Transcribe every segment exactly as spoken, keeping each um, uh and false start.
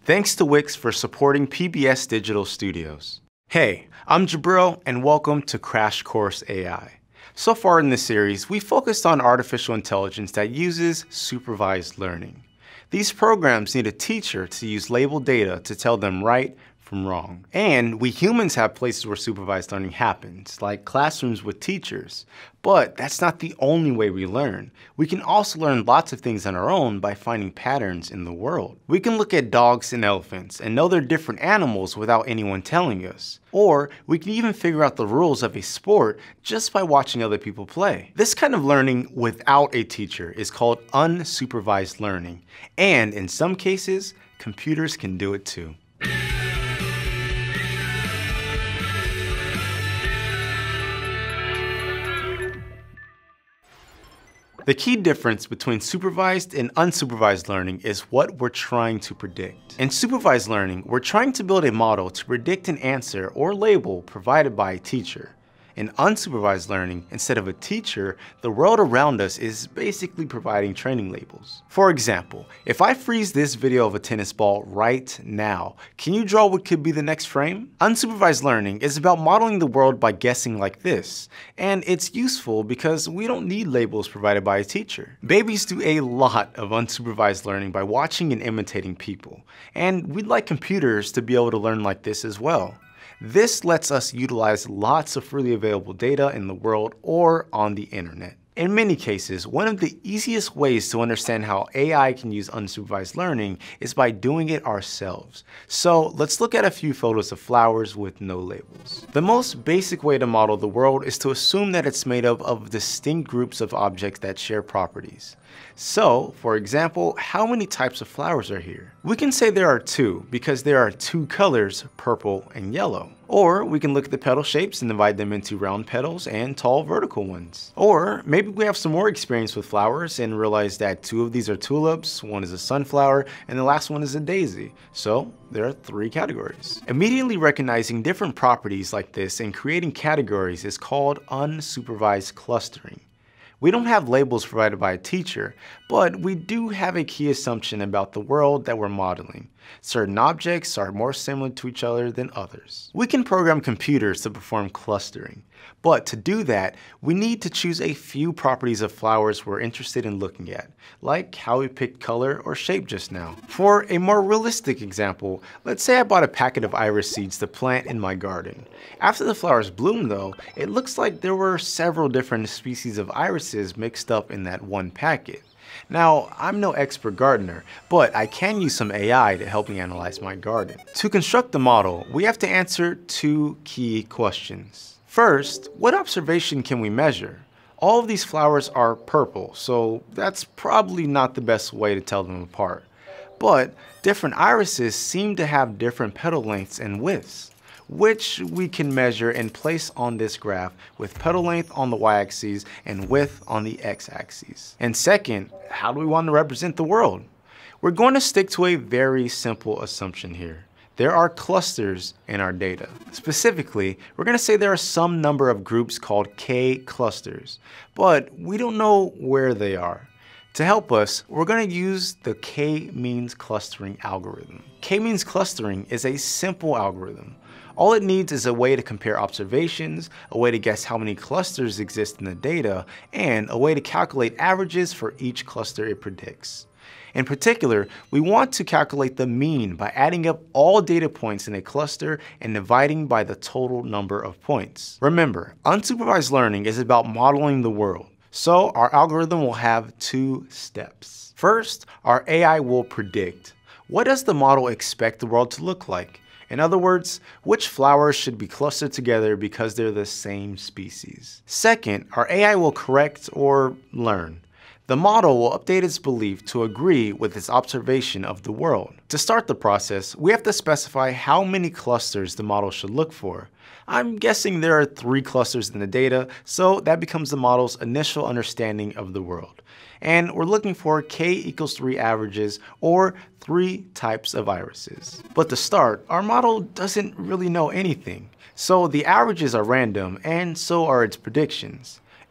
Thanks to Wix for supporting P B S Digital Studios. Hey, I'm Jabril and welcome to Crash Course A I. So far in this series, we focused on artificial intelligence that uses supervised learning. These programs need a teacher to use labeled data to tell them right from wrong. And we humans have places where supervised learning happens, like classrooms with teachers. But that's not the only way we learn. We can also learn lots of things on our own by finding patterns in the world. We can look at dogs and elephants and know they're different animals without anyone telling us. Or we can even figure out the rules of a sport just by watching other people play. This kind of learning without a teacher is called unsupervised learning. And in some cases, computers can do it too. The key difference between supervised and unsupervised learning is what we're trying to predict. In supervised learning, we're trying to build a model to predict an answer or label provided by a teacher. In unsupervised learning, instead of a teacher, the world around us is basically providing training labels. For example, if I freeze this video of a tennis ball right now, can you draw what could be the next frame? Unsupervised learning is about modeling the world by guessing like this, and it's useful because we don't need labels provided by a teacher. Babies do a lot of unsupervised learning by watching and imitating people, and we'd like computers to be able to learn like this as well. This lets us utilize lots of freely available data in the world or on the internet. In many cases, one of the easiest ways to understand how A I can use unsupervised learning is by doing it ourselves. So let's look at a few photos of flowers with no labels. The most basic way to model the world is to assume that it's made up of distinct groups of objects that share properties. So, for example, how many types of flowers are here? We can say there are two because there are two colors, purple and yellow. Or we can look at the petal shapes and divide them into round petals and tall vertical ones. Or maybe we have some more experience with flowers and realize that two of these are tulips, one is a sunflower, and the last one is a daisy. So there are three categories. Immediately recognizing different properties like this and creating categories is called unsupervised clustering. We don't have labels provided by a teacher, but we do have a key assumption about the world that we're modeling. Certain objects are more similar to each other than others. We can program computers to perform clustering, but to do that, we need to choose a few properties of flowers we're interested in looking at, like how we picked color or shape just now. For a more realistic example, let's say I bought a packet of iris seeds to plant in my garden. After the flowers bloom though, it looks like there were several different species of irises mixed up in that one packet. Now, I'm no expert gardener, but I can use some A I to help me analyze my garden. To construct the model, we have to answer two key questions. First, what observation can we measure? All of these flowers are purple, so that's probably not the best way to tell them apart. But different irises seem to have different petal lengths and widths, which we can measure and place on this graph with petal length on the y-axis and width on the x-axis. And second, how do we want to represent the world? We're going to stick to a very simple assumption here. There are clusters in our data. Specifically, we're going to say there are some number of groups called K clusters, but we don't know where they are. To help us, we're going to use the K-means clustering algorithm. K-means clustering is a simple algorithm. All it needs is a way to compare observations, a way to guess how many clusters exist in the data, and a way to calculate averages for each cluster it predicts. In particular, we want to calculate the mean by adding up all data points in a cluster and dividing by the total number of points. Remember, unsupervised learning is about modeling the world, so our algorithm will have two steps. First, our A I will predict. What does the model expect the world to look like? In other words, which flowers should be clustered together because they're the same species. Second, our A I will correct or learn. The model will update its belief to agree with its observation of the world. To start the process, we have to specify how many clusters the model should look for. I'm guessing there are three clusters in the data, so that becomes the model's initial understanding of the world. And we're looking for K equals three averages or three types of irises. But to start, our model doesn't really know anything. So the averages are random and so are its predictions.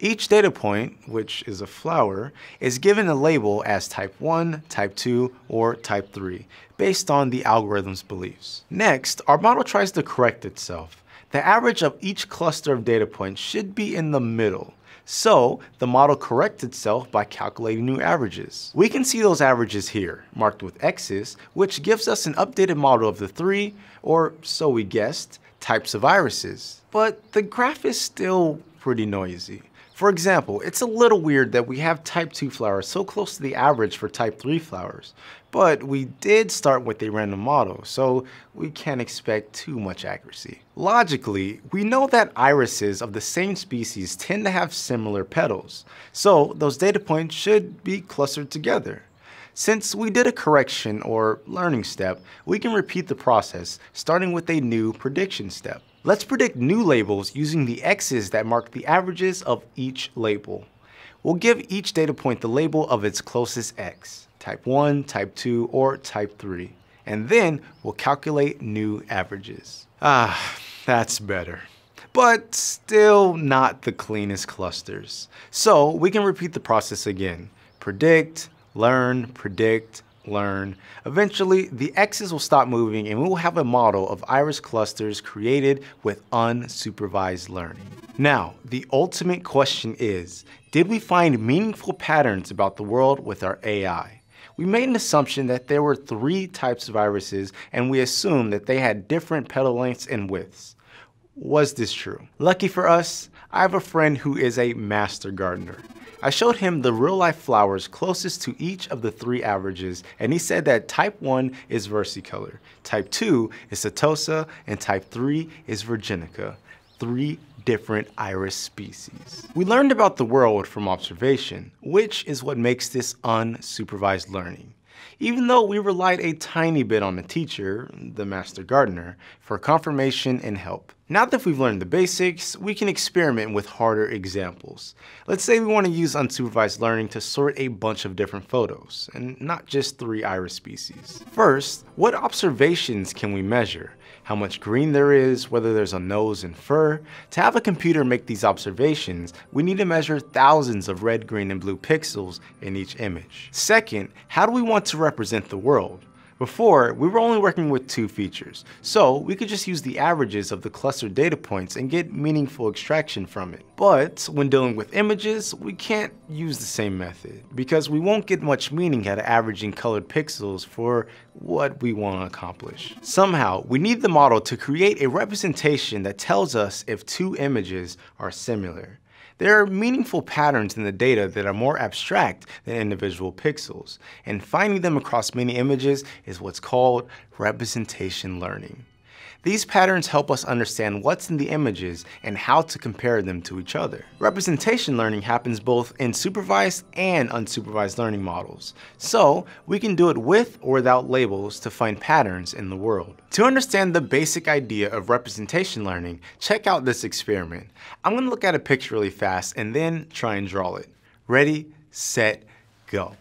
Each data point, which is a flower, is given a label as type one, type two, or type three, based on the algorithm's beliefs. Next, our model tries to correct itself. The average of each cluster of data points should be in the middle. So, the model corrects itself by calculating new averages. We can see those averages here, marked with X's, which gives us an updated model of the three, or so we guessed, types of irises. But the graph is still pretty noisy. For example, it's a little weird that we have type two flowers so close to the average for type three flowers, but we did start with a random model, so we can't expect too much accuracy. Logically, we know that irises of the same species tend to have similar petals, so those data points should be clustered together. Since we did a correction or learning step, we can repeat the process, starting with a new prediction step. Let's predict new labels using the X's that mark the averages of each label. We'll give each data point the label of its closest X, type one, type two, or type three, and then we'll calculate new averages. Ah, that's better. But still not the cleanest clusters. So we can repeat the process again. Predict, learn, predict, learn. Eventually, the X's will stop moving and we will have a model of iris clusters created with unsupervised learning. Now, the ultimate question is, did we find meaningful patterns about the world with our A I? We made an assumption that there were three types of irises and we assumed that they had different petal lengths and widths. Was this true? Lucky for us, I have a friend who is a master gardener. I showed him the real-life flowers closest to each of the three averages, and he said that type one is versicolor, type two is setosa, and type three is virginica, three different iris species. We learned about the world from observation, which is what makes this unsupervised learning. Even though we relied a tiny bit on the teacher, the master gardener, for confirmation and help. Now that we've learned the basics, we can experiment with harder examples. Let's say we want to use unsupervised learning to sort a bunch of different photos, and not just three iris species. First, what observations can we measure? How much green there is, whether there's a nose and fur. To have a computer make these observations, we need to measure thousands of red, green, and blue pixels in each image. Second, how do we want to represent the world? Before, we were only working with two features, so we could just use the averages of the clustered data points and get meaningful extraction from it. But when dealing with images, we can't use the same method, because we won't get much meaning out of averaging colored pixels for what we want to accomplish. Somehow, we need the model to create a representation that tells us if two images are similar. There are meaningful patterns in the data that are more abstract than individual pixels, and finding them across many images is what's called representation learning. These patterns help us understand what's in the images and how to compare them to each other. Representation learning happens both in supervised and unsupervised learning models, so we can do it with or without labels to find patterns in the world. To understand the basic idea of representation learning, check out this experiment. I'm going to look at a picture really fast and then try and draw it. Ready, set, go.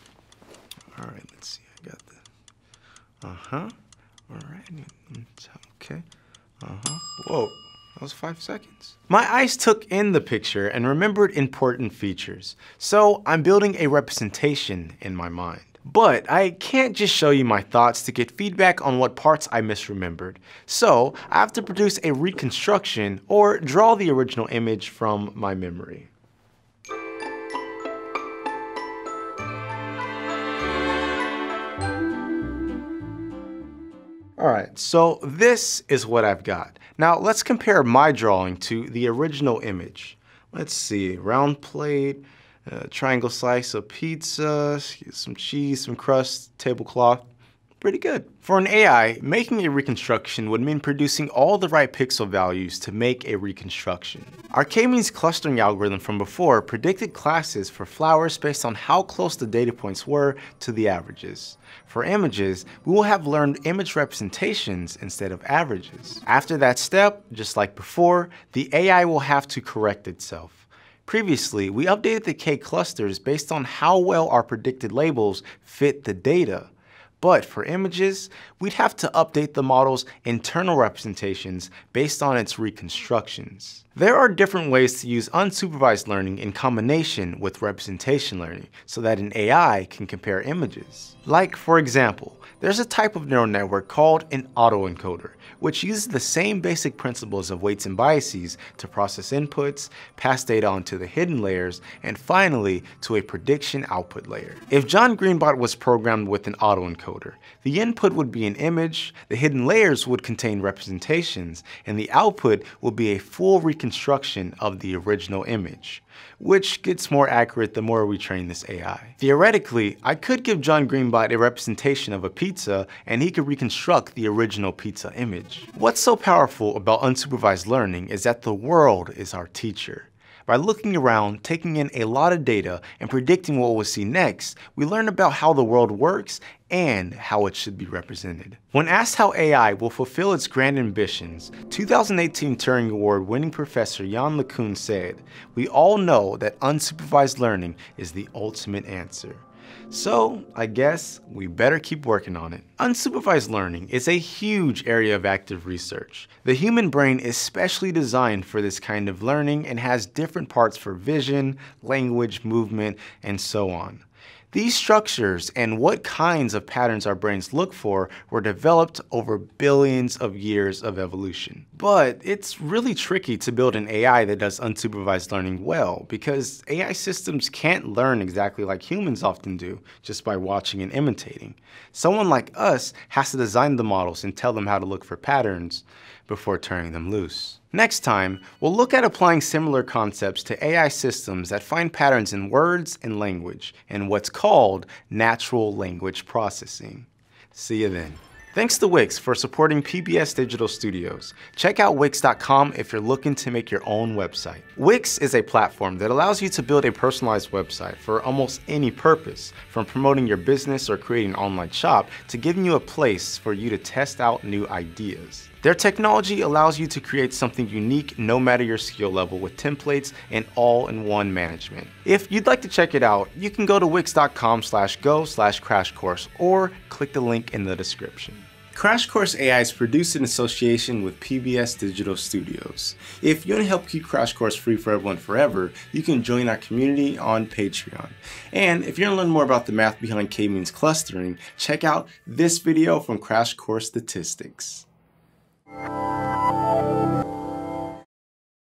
All right, let's see, I got the, uh-huh, all right. Okay, uh-huh, whoa, that was five seconds. My eyes took in the picture and remembered important features, so I'm building a representation in my mind. But I can't just show you my thoughts to get feedback on what parts I misremembered, so I have to produce a reconstruction or draw the original image from my memory. Alright, so this is what I've got. Now let's compare my drawing to the original image. Let's see, round plate, uh, triangle slice of pizza, some cheese, some crust, tablecloth. Pretty good. For an A I, making a reconstruction would mean producing all the right pixel values to make a reconstruction. Our K-means clustering algorithm from before predicted classes for flowers based on how close the data points were to the averages. For images, we will have learned image representations instead of averages. After that step, just like before, the A I will have to correct itself. Previously, we updated the K clusters based on how well our predicted labels fit the data. But for images, we'd have to update the model's internal representations based on its reconstructions. There are different ways to use unsupervised learning in combination with representation learning so that an A I can compare images. Like, for example, there's a type of neural network called an autoencoder, which uses the same basic principles of weights and biases to process inputs, pass data onto the hidden layers, and finally to a prediction output layer. If John Greenbot was programmed with an autoencoder, the input would be an image, the hidden layers would contain representations, and the output would be a full reconstruction of the original image, which gets more accurate the more we train this A I. Theoretically, I could give John Greenbot a representation of a pizza and he could reconstruct the original pizza image. What's so powerful about unsupervised learning is that the world is our teacher. By looking around, taking in a lot of data, and predicting what we'll see next, we learn about how the world works and how it should be represented. When asked how A I will fulfill its grand ambitions, two thousand eighteen Turing Award winning professor Yann LeCun said, "We all know that unsupervised learning is the ultimate answer. So, I guess we better keep working on it." Unsupervised learning is a huge area of active research. The human brain is specially designed for this kind of learning and has different parts for vision, language, movement, and so on. These structures and what kinds of patterns our brains look for were developed over billions of years of evolution. But it's really tricky to build an A I that does unsupervised learning well, because A I systems can't learn exactly like humans often do, just by watching and imitating. Someone like us has to design the models and tell them how to look for patterns before turning them loose. Next time, we'll look at applying similar concepts to A I systems that find patterns in words and language, and what's called natural language processing. See you then. Thanks to Wix for supporting P B S Digital Studios. Check out wix dot com if you're looking to make your own website. Wix is a platform that allows you to build a personalized website for almost any purpose, from promoting your business or creating an online shop to giving you a place for you to test out new ideas. Their technology allows you to create something unique no matter your skill level, with templates and all-in-one management. If you'd like to check it out, you can go to wix dot com slash go slash crash course or click the link in the description. Crash Course A I is produced in association with P B S Digital Studios. If you want to help keep Crash Course free for everyone forever, you can join our community on Patreon. And if you want to learn more about the math behind k-means clustering, check out this video from Crash Course Statistics.